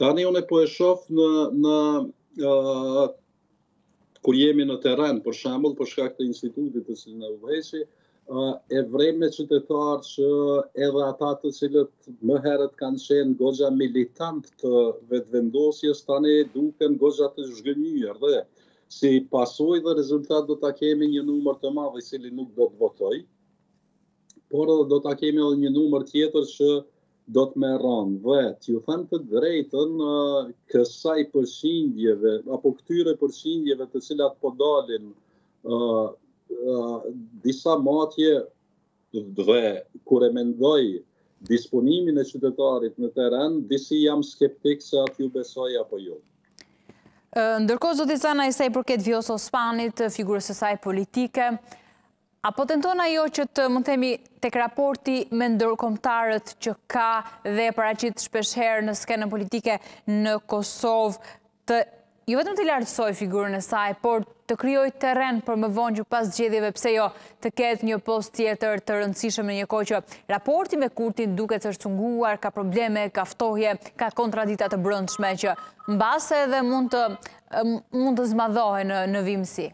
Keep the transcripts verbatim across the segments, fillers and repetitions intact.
Tani unë po e shoh në në uh, kur jemi në terren, për shembull, për shkak të institutit të cilin e udhëheqi, uh, e vrem me qytetarë që edhe ata të cilët më herët kanë qenë goxha militant të vetëvendosjes, tani duken goxha të zhgënjur dhe si pasojë dhe rezultat do ta kemi një numër të madh i cili nuk do të votoj, por edhe do ta kemi edhe një numër tjetër që do të më rënë. Dhe t'ju them të drejtën, uh, kësaj përqindjeve apo këtyre përqindjeve të cilat po dalin uh, uh, disa matje, dhe kur e mendoj disponimin e qytetarit në terren, disi jam skeptik se aty besoj apo jo. Ndërkohë, zoti Canaj, sa i përket Vjosa Osmanit, figurës së saj politike, apo tenton ajo që të mund themi tek raporti me ndërkombëtarët që ka dhe paraqit shpeshherë në skenën politike në Kosovë, të jo vetëm të lartësoj figurën e saj, por të krijoj terren për më vonë që pas zgjedhjeve, pse jo, të ketë një post tjetër të rëndësishëm në një kohë që raporti me Kurtin duket se është sunguar, ka probleme, ka ftohje, ka kontradikta të brendshme që mbase edhe mund të mund të zmadhohen në, në vimësi.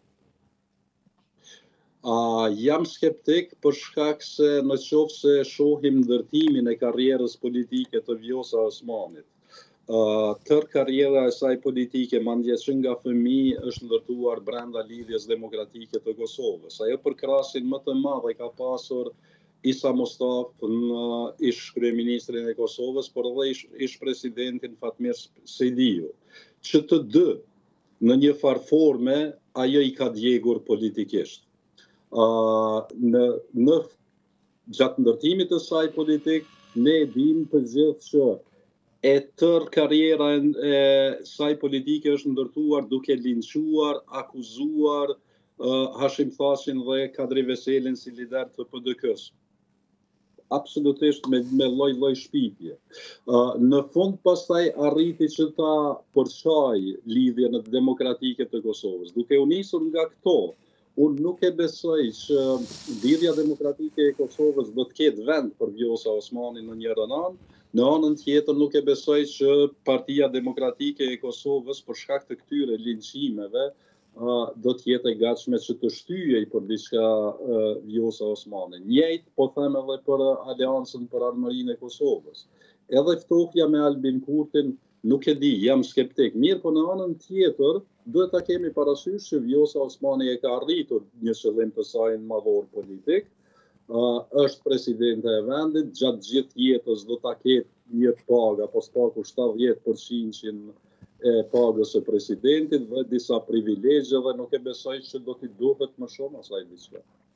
Uh, jam skeptik për shkak se në qoftë se shohim ndërtimin e karrierës politike të Vjosa Osmanit, uh, tër karriera e saj politike, mandje që nga fëmijë është ndërtuar brenda lidhjes demokratike të Kosovës. Ajo për krahasim më të madh e ka pasur Isa Mustafa në ish kryeministrin e Kosovës, por edhe ish, ish presidentin Fatmir Sejdiu, që të dy në një farë forme ajo i ka djegur politikisht. Uh, në, në gjatë ndërtimit të saj politik, ne dim të gjithë që e tër karriera e saj politike është ndërtuar duke linçuar, akuzuar uh, Hashim Thashin dhe Kadri Veselin si lider të P D K-s. Absolutisht me, me lloj-lloj shpifje. Uh, në fund pastaj arriti që ta përçaj lidhjen demokratike të Kosovës. Duke u nisur nga këto, unë nuk e besoj që lidhja demokratike e Kosovës do të ketë vend për Vjosa Osmanin në një anë, në anën tjetër nuk e besoj që Partia Demokratike e Kosovës për shkak të këtyre linçimeve uh, do të jetë e gatshme që të shtyhej për diçka uh, Vjosa Osmanin. Njëjtë po them edhe për Aleancën për Armërinë e Kosovës. Edhe ftohja me Albin Kurtin, nuk e di, jam skeptik. Mirë, po në anën tjetër, duhet ta kemi parasysh që Vjosa Osmani e ka arritur një qëllim të saj madhor politik, uh, është presidente e vendit, gjatë gjithë jetës do ta ketë një pagë, apo spaku shtatëdhjetë përqind e pagës së presidentit dhe disa privilegje dhe nuk e besoj që do t'i duhet më shumë asaj diçka.